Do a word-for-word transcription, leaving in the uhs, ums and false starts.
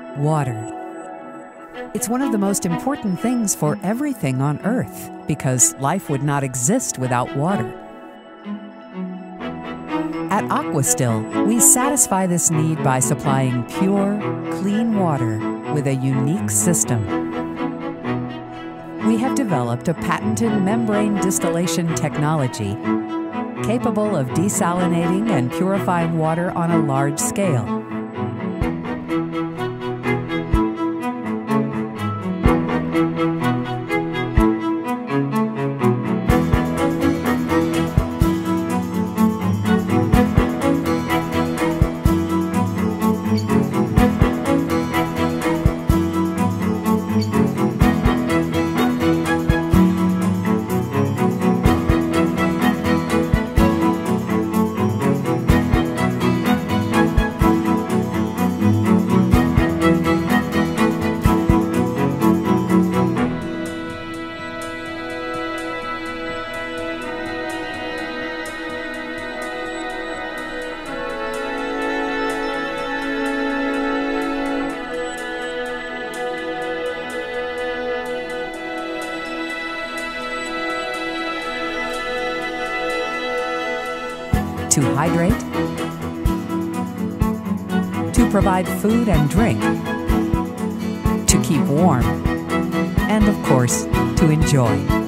Water. It's one of the most important things for everything on Earth because life would not exist without water. At Aquastill, we satisfy this need by supplying pure, clean water with a unique system. We have developed a patented membrane distillation technology capable of desalinating and purifying water on a large scale. To hydrate, to provide food and drink, to keep warm, and of course, to enjoy.